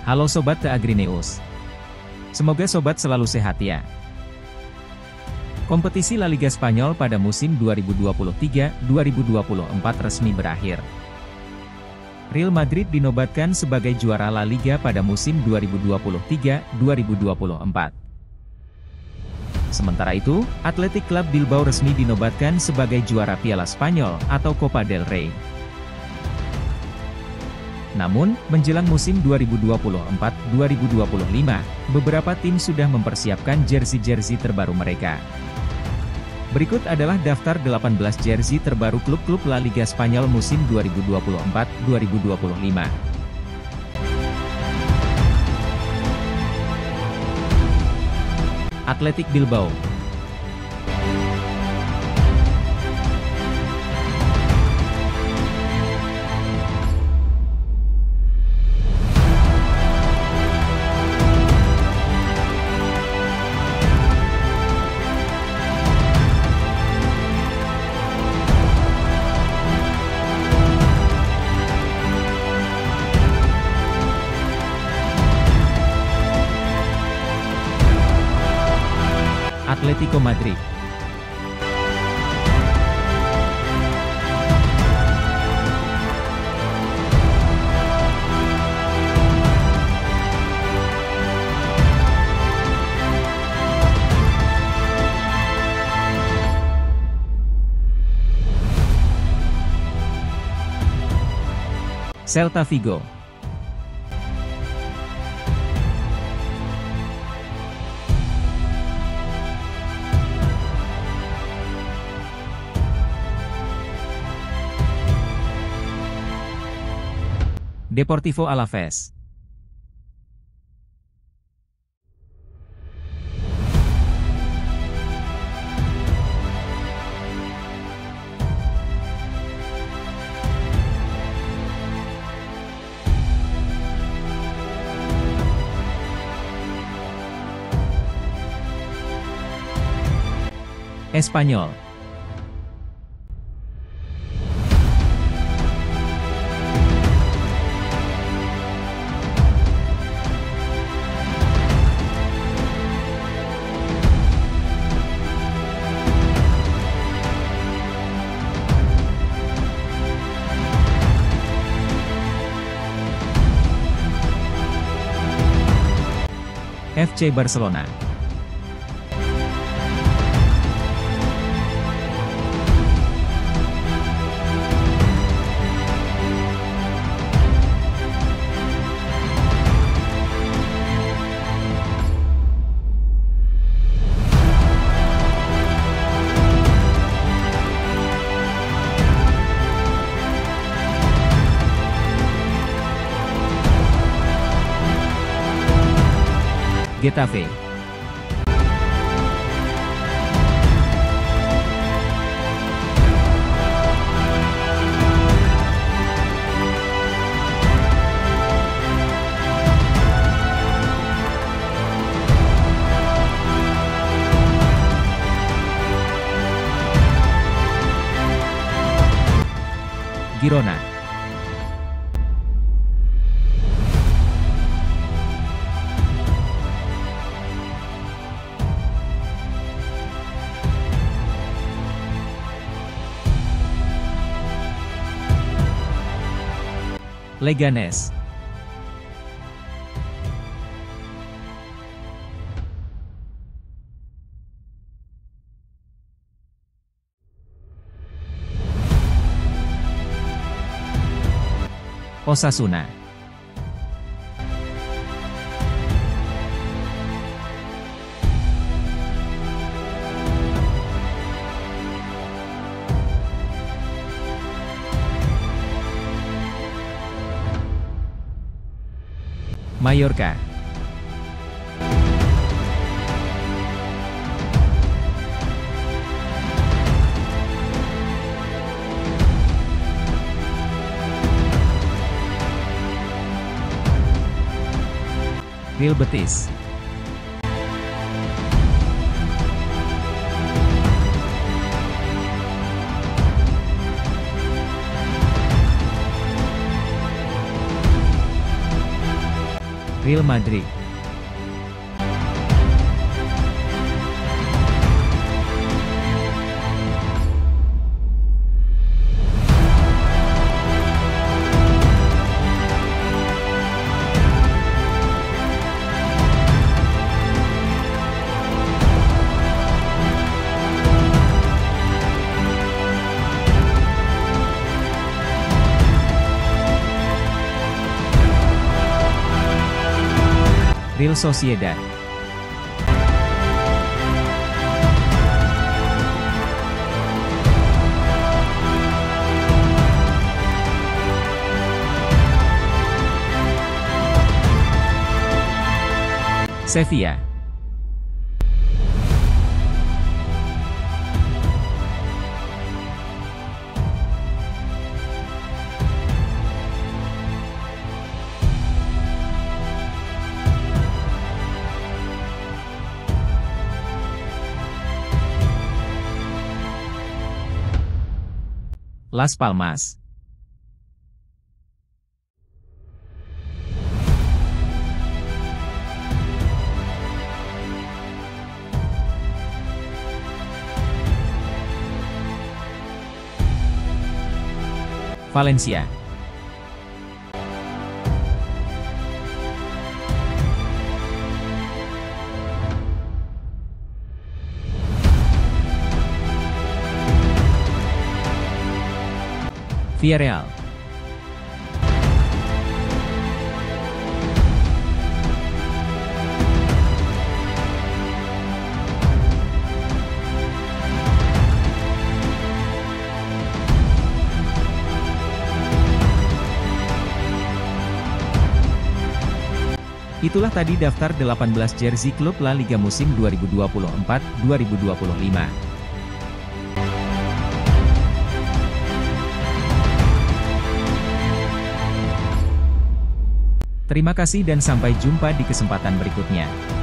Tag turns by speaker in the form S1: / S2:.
S1: Halo Sobat The Agrinews. Semoga Sobat selalu sehat ya. Kompetisi La Liga Spanyol pada musim 2023-2024 resmi berakhir. Real Madrid dinobatkan sebagai juara La Liga pada musim 2023-2024. Sementara itu, Athletic Club Bilbao resmi dinobatkan sebagai juara Piala Spanyol atau Copa del Rey. Namun, menjelang musim 2024-2025, beberapa tim sudah mempersiapkan jersey-jersey terbaru mereka. Berikut adalah daftar 18 jersey terbaru klub-klub La Liga Spanyol musim 2024-2025. Athletic Bilbao. Atletico Madrid. Celta Vigo. Deportivo Alavés. Espanyol. FC Barcelona. Getafe. Girona. Leganes. Osasuna. Mallorca. Real Betis. Real Madrid. Real Sociedad. Sevilla. Las Palmas. Valencia. Villarreal. Itulah tadi daftar 18 jersey klub La Liga musim 2024-2025. Terima kasih dan sampai jumpa di kesempatan berikutnya.